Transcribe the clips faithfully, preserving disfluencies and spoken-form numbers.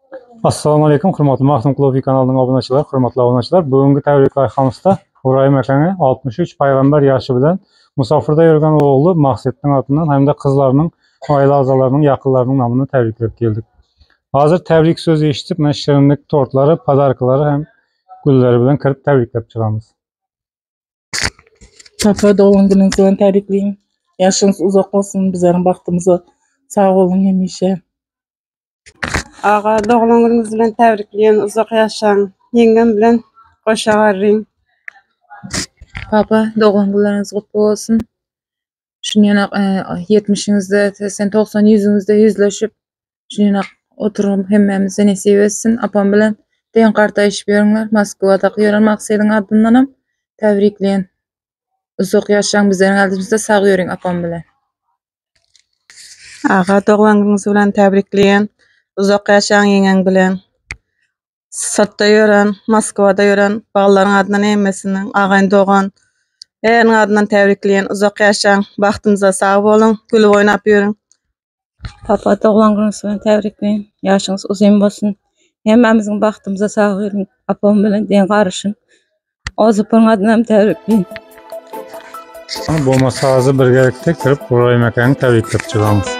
Assalomu alaykum, hurmatli Maxtum Klubi kanalining obunachilari, hurmatli obunachilar. Bugungi tavrik loyihamizda Hurayim akaning oltmish uch payg'ambar yoshi bilan musofirda yurgan o'g'li Maqsadning atidan hamda qizlarining, oila a'zolarining, yaqinlarining nomidan tabriklab keldik. Hozir tabrik so'zi eshitib, mana shirinlik tortlari, podarkalari ham gullari bilan kirib tabriklab chiqamiz. Papa, doğum gününüz bilan tabriklaying. Yaşınız uzoq olsun, bizlerin baxtımıza sağ olun hamisha. Ağa, doğum gününüz bilan tabriklaying, uzoq yaşang. Yengem bilan qo'sha g'arring. Papa, doğum günleriniz kutlu olsun. Şunyan yetmişinizde, sen doksan yüzünüzde yüzleşip, şunyan oturup hemmemize nasip etsin. Apam bilan deyin qartayışıp yörüngler. Moskvada yören Maqsadning adından ham tabriklaying. Uzoq yaşang, bizlerin aldımızda sağ yöring apam bilan. Ağa, doğum gününüz bilan tabriklaying. Uzoq yaşang yengem bilan. Sırtda yören, Moskvada yören bağların adından emmesinin, ağayın doğan. Eğerin adından tabriklaying. Uzoq yaşang, baxtımıza sağ olun, gülüp oynap yürün. Papa, doğum gününüz bilan tabriklaying. Yaşınız uzun olsun. Hemmemizin baxtımıza sağ olun. Apam bilan deyin qarışın. Ozupun adından tabriklaying. Bo'lmasa hozir birgalikda kirib Hurayim akani tabriklab chiqamiz.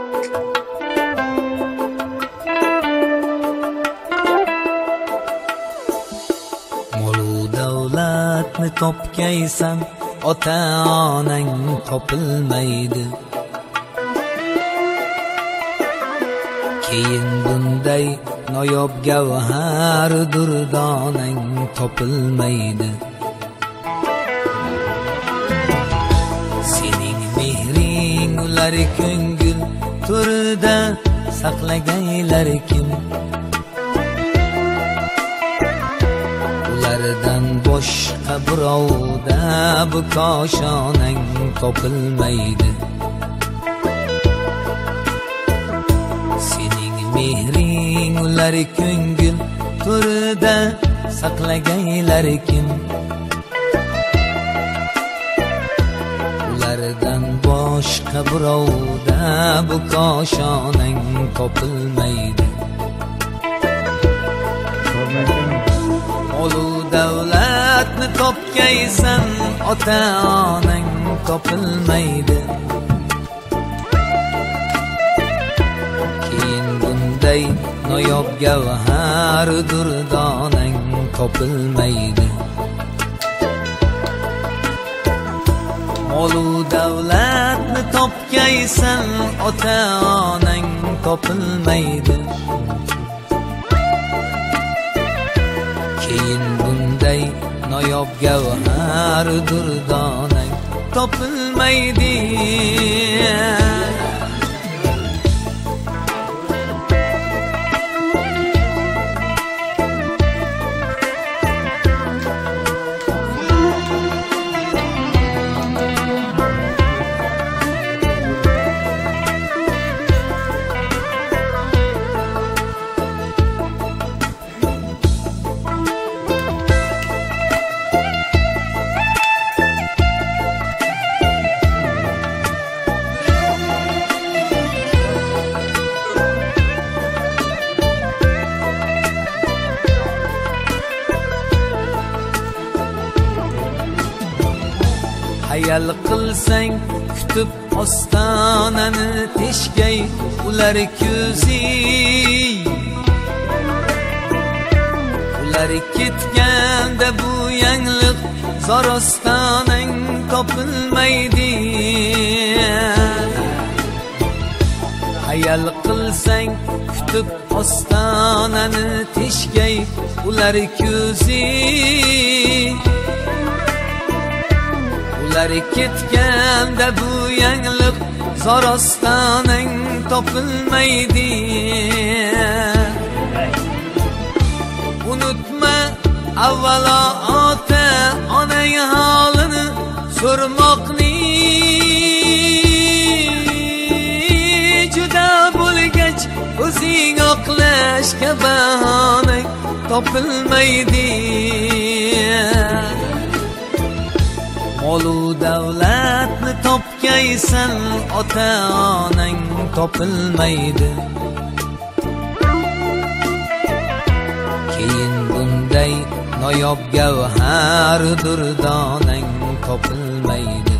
Molu davlatni topgaysan, ota onang topilmaydi. Keyin bunday noyob gavhar durdonang topilmaydi. Ular ko'ngil turida saqlaganlar kim? Ulardan boshqa birovda bu koshonang topilmaydi. Sening mehring ular ko'ngil turida saqlaganlar kim? Ulardan boshqa birovda bu koshonang topilmaydi. Molu davlatni topgaysan, ota onang topilmaydi. Keyin bunday noyob gavhar durdonang topilmaydi. Molu davlatni topgaysan, ota onang topilmaydi. Keyin bunday noyob gavhar durdonang topilmaydi. Hayal qilsang kutib ostonani teshgay ular ko'zi. Ular ketganda bu yangliq zor ostonang topilmaydi. Hayal qilsang kutib ostonani teshgay ular ko'zi. Ular ketganda bu yangliq zor ostonang topilmaydi. Unutma avvalo ota onang holini so'rmoqni. Juda bo'lgach o'zing oqlashga bahonang topilmaydi. Molu davlatni topgaysan, ota onang topilmaydi. bunday noyob gavhar durdonang topilmaydi.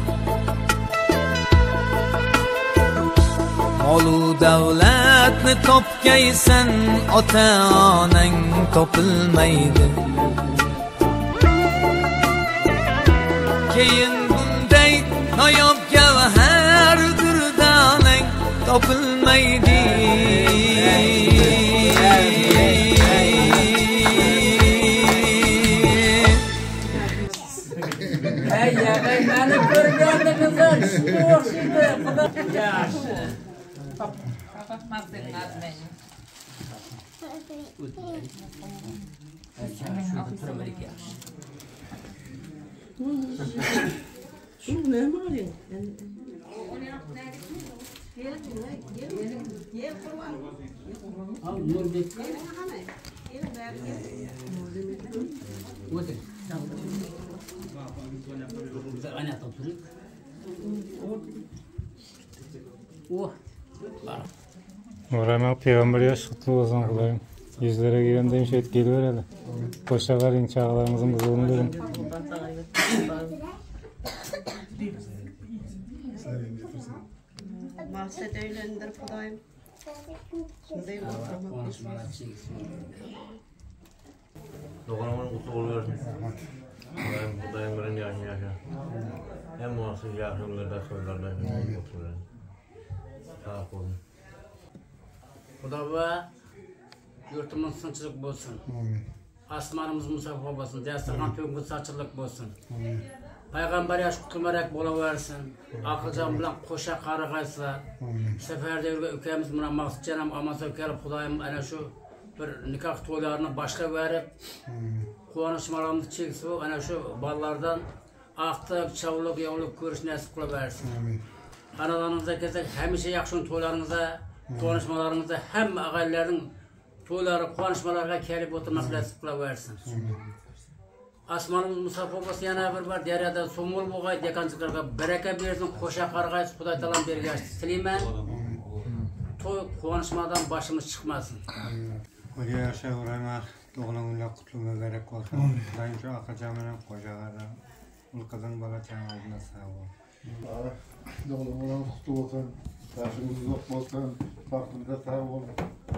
Molu davlatni topgaysan ota onang topilmaydi. Keyin bunday noyob gavhar durdonang topilmaydi. Uğraymak peygamber yaş kutlu olsun Kudayım. Yüzlere giren demiş et geliver hele. Koşa karın çağlarınızın buzulunu verin. Mahset eylendir Kudayım. Şunday Doğanımın kutlu oluversin. Kudayım, Kudayım bilen yaşın yaşa. Hem muhasır yaşımlarda soylarda oturuyorum. Sağ olun. Kudaba yurtumuz sınçılık bolsun. Asmanımız musaffa bolsun. Dastırgan tövgü saçılık bolsun. Peygamber yaş kutulmarak bolaversin. Akılcan bilen koşa qaragaysa. Seferde ülkemiz buna maqsad canım amasa kelip Kudayım ana şu bir nikah toylarını başka verip quvonishmalarimizni cheksa ana şu ballardan aqtiq, chavliq, yovliq ko'rish nasib qilaversin. Xonadoningizda kelsak hamisha yaxshi to'ylaringizda, quvonishmalaringizda hamma og'aylarning to'ylari, quvonishmalarga kelib o'tirmoq nasib qilaversin. Asmanımız musaffo bo'lsin, yana bir bor daryoda so'mol bo'lg'ay, dekanchilarga baraka bersin, qo'sha qarg'ay, Xudoy taolo bergashni tilayman. To'y quvonishmadan boshimiz chiqmasin. Koca yaşa uğramak, doğulunla kutlu mübarek olsun. Kudayım şu akacağım benim kocalara. Ulu kızın bala çağırdığında sağ ol. Doğulunla kutlu olsun. Yaşımız uzak olsun. Baktığında sağ olun.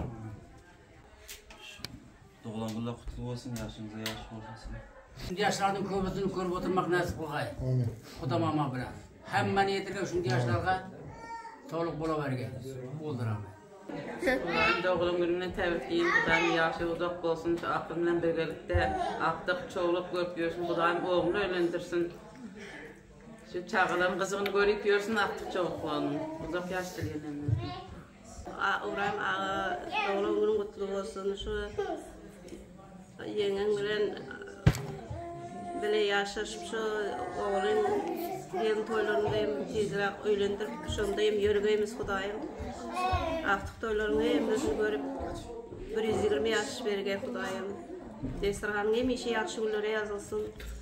Doğulunla kutlu olsun. Yaşınıza yaş olsun. Şimdi yaşlardan köpüsünü görüp oturmak nasip kılgay. Xudo mama bilen. Hamma niyetirge şunday yaşlarga to'liq bo'lavergan. O'ldiraman. Ulan doğum gününe tebrikleyeyim. Kudayım yaşı uzak olsun. Şu aklımla birlikte aktık çoğuluk görüp yiyorsun. Kudayım oğlunu öğlendirsin. Şu çağılan kızını görüp yiyorsun. Aktık çoğuluk oğlunu. Uzak yaştır yenemez. Uğrayım ağa doğum günün kutlu olsun. Şu yengen bilen bile yaşaşıp şu oğlun yeni toylarındayım. Tezirek öğlendirip şundayım. Yörgeyimiz Kudayım. Artık toylarını emrizini görüp bir yüz yirmi yaş berge Kudayım. Destirhanın hem işi yaxşı günlere yazılsın.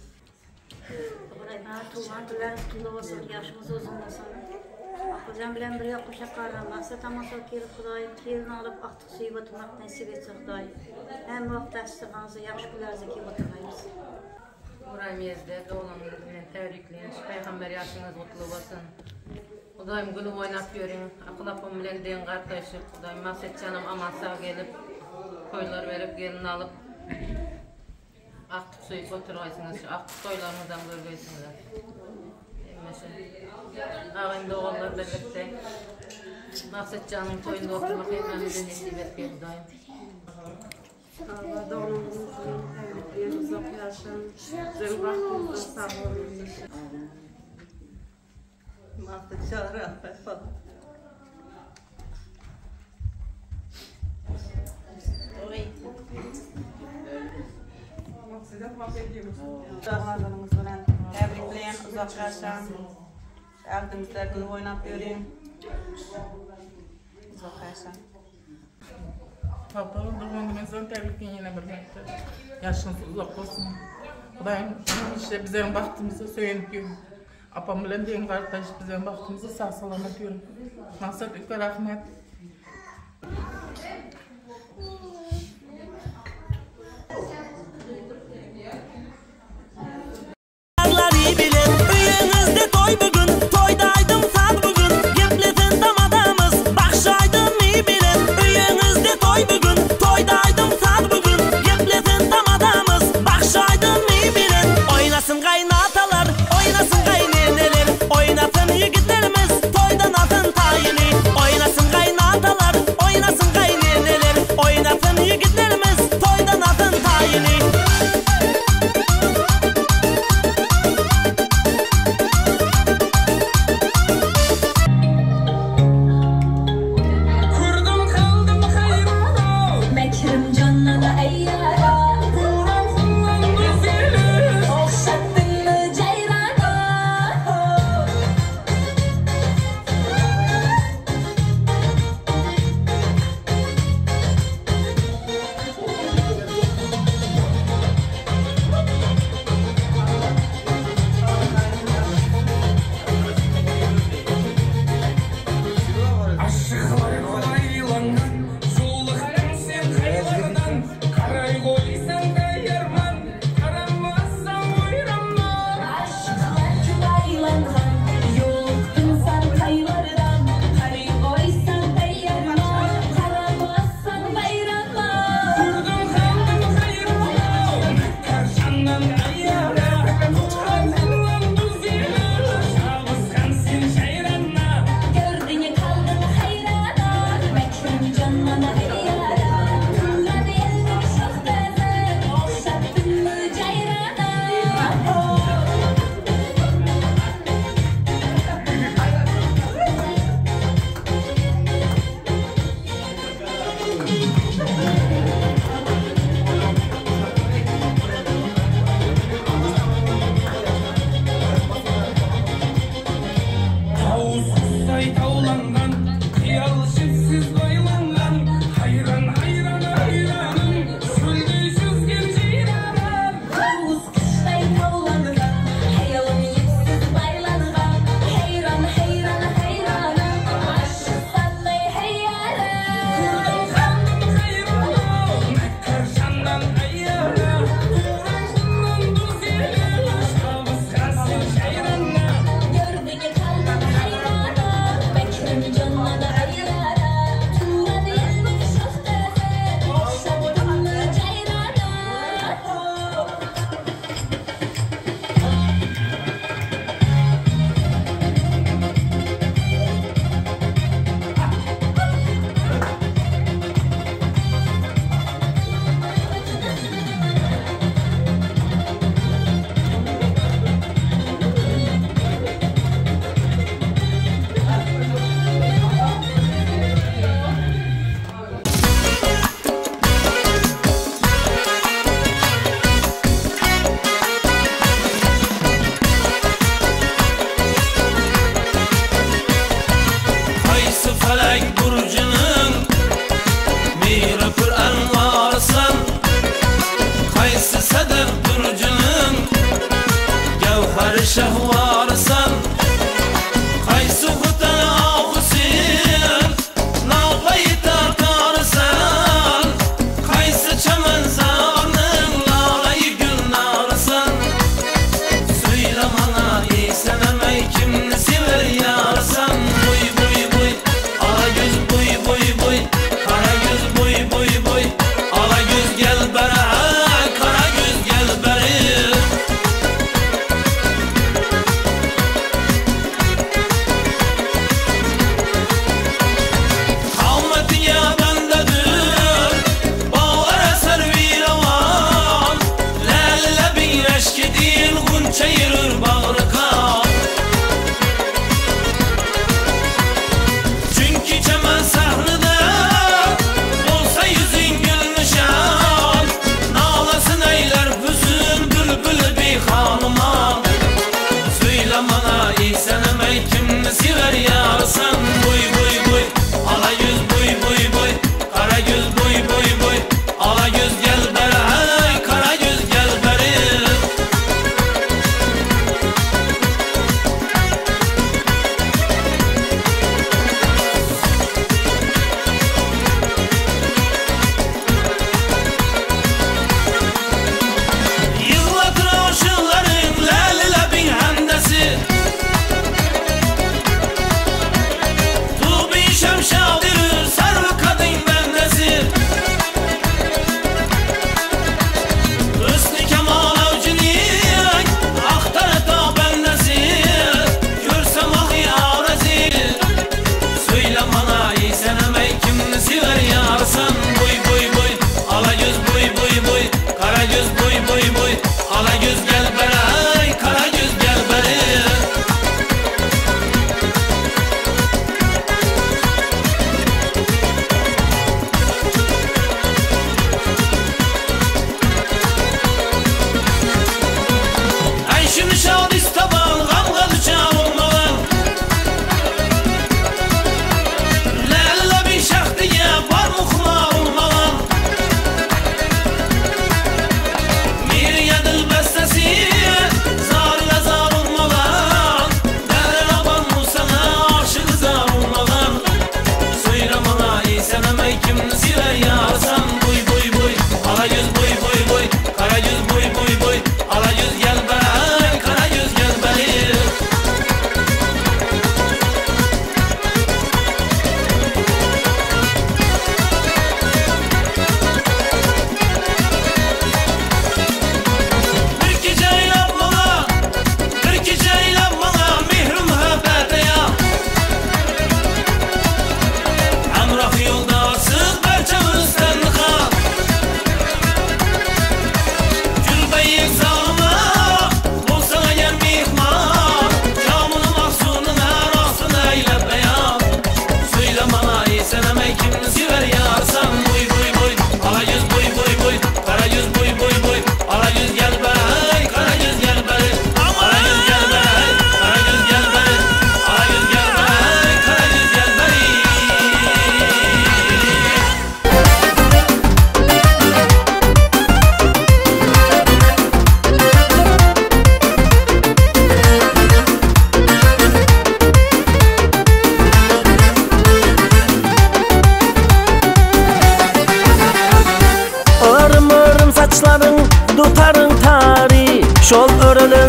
Tuğan tüler kutlu olsun, yaşımız uzun olsun. Kocam bilen bir yaklaşa qarramasa, tamasa kelip Kudayım kelin alıp aqtiq suyup oturmak nasip etse Kudayım. Hem vaqt dasturxanınızda yaxşı günlerinize kelip oturmayız. Uğraymezde doğulanlar bilen tebrikleyin. Peygamber yaşınız kutlu olsun. Kudayım gülü oynap yörün. Akıl apam bilen den qardaşıp Kudayım Mahset canım aman sağ gelip koylar verip gelin alıp aqtiq suyup oturgaysınız. Aqtiq toylarınızdan görgeysiniz. Ağayında oğullar birlikte Mahset canım toyunda oturmak hepimize nasip etken Kudayım. Allah doğumumuzun tebrikleyin, uzak yaşın, güzel baktığınızda sağ olun. Mahset çağırı affet falan. Dağlarımız bilen tebrikleyin, uzak yaşan, ardımızda gülü oynap yürüyün. Uzak yaşan. Papa, doğum gününüzden tebrikleyin yine birlikte. Yaşınız uzak olsun. Kudayım işte bizden baktığımızda söylenip yürüyün. Apam bilen deyin kardeş bizden baktığımızda sağ salamet yürüyün. Maksat ülke rahmet.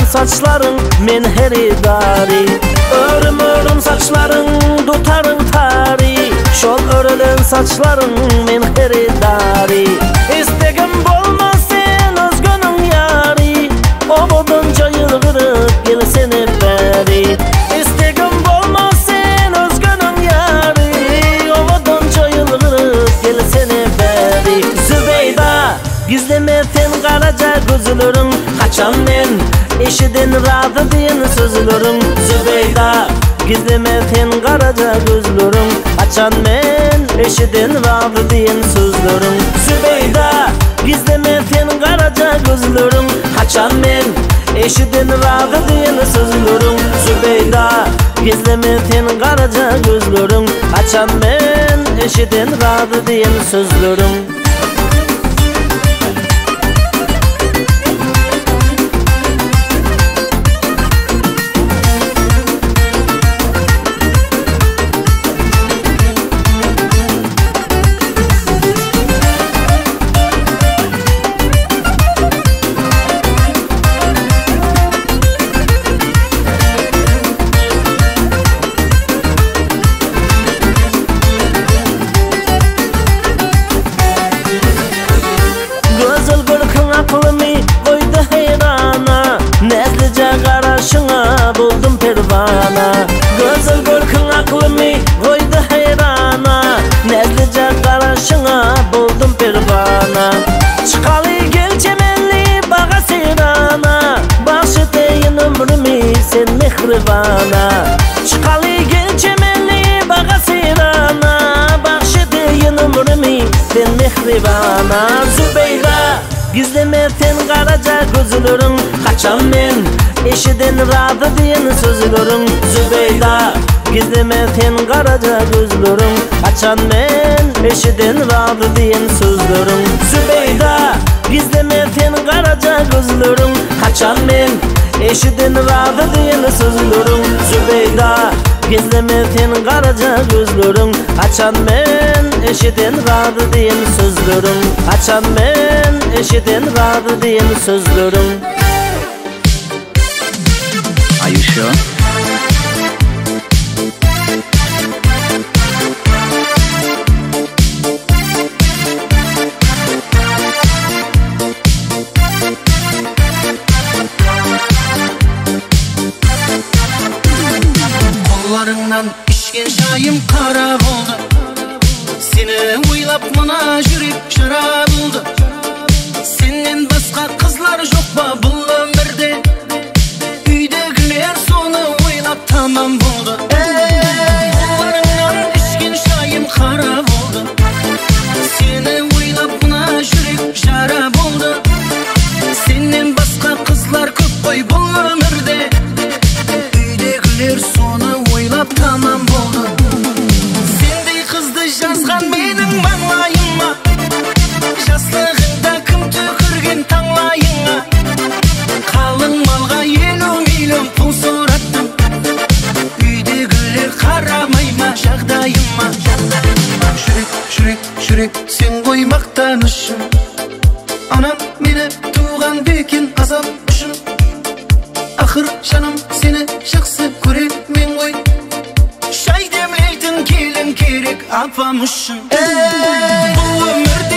saçların men heridari. Örüm örüm saçların tutarın tari. Şol örülen saçların men heridari. İstegim bolma sen özgünün yari. Obodun cayılgırıp gelsene beri. İstegim bolma sen özgünün yari. Obodun cayılgırıp gelsene beri. Zübeyda gizleme sen karaca gözlerin. Kaçan men eşidin razı diyen sözlerin. Zübeyda gizleme sen karaca gözlerin. Açan men eşidin razı diyen sözlerin. Zübeyda gizleme sen karaca gözlerin. Kaçan men eşidin razı diyen sözlerin. Zübeyda gizleme sen karaca gözlerin. Açan men eşidin razı diyen sözlerin. Buldum pervana. Gözül görkün aklımı koydu heyrana. Nezlice karışına buldum pervana. Çıkalı gel çemenli bağa seyrana. Başı deyin ömrümü sen mehrivana. Çıkalı gel çemenli bağa seyrana. Başı deyin ömrümü sen mehrivana. Zübeyda gizleme sen karaca gözlerin. Kaçan men eşidin razı diyen sözlerin. Zübeyda gizleme sen karaca gözlerin. Açan men eşidin razı diyen sözlerin. Zübeyda gizleme sen karaca gözlerin. Kaçan men eşidin razı diyen sözlerin. Zübeyda gizleme sen karaca gözlerin. Açan men eşidin razı diyen sözlerin. Açan men eşidin razı diyen sözlerin. Are you sure? Kollarından içken çayım kara oldu. Seni oylap mına yürek şarap oldu. Senden başka kızlar yok mu bu ömürde? Uydegiler sonu oylap tamam oldu. Kollarından içken çayım kara oldu. Seni oylap mına yürek şarap oldu. Senden başka kızlar köp koy bu ömürde. Uydegiler sonu oylap tamam oldu. Sendey kızdı yazgan benim banlayıma. Jaslığında kim tükürgen tanglayıma. Kalın malga yelu milyon pul sorattım. Uydegiler karamayma jagdayıma. Şürek şürek şürek sen koymaktan ışın. Anam meni tuğan bekin azapmışım. Ahır canım seni жақсы көремін ғой. Шай демлейтін келін керек апамышын. Бұл өмірде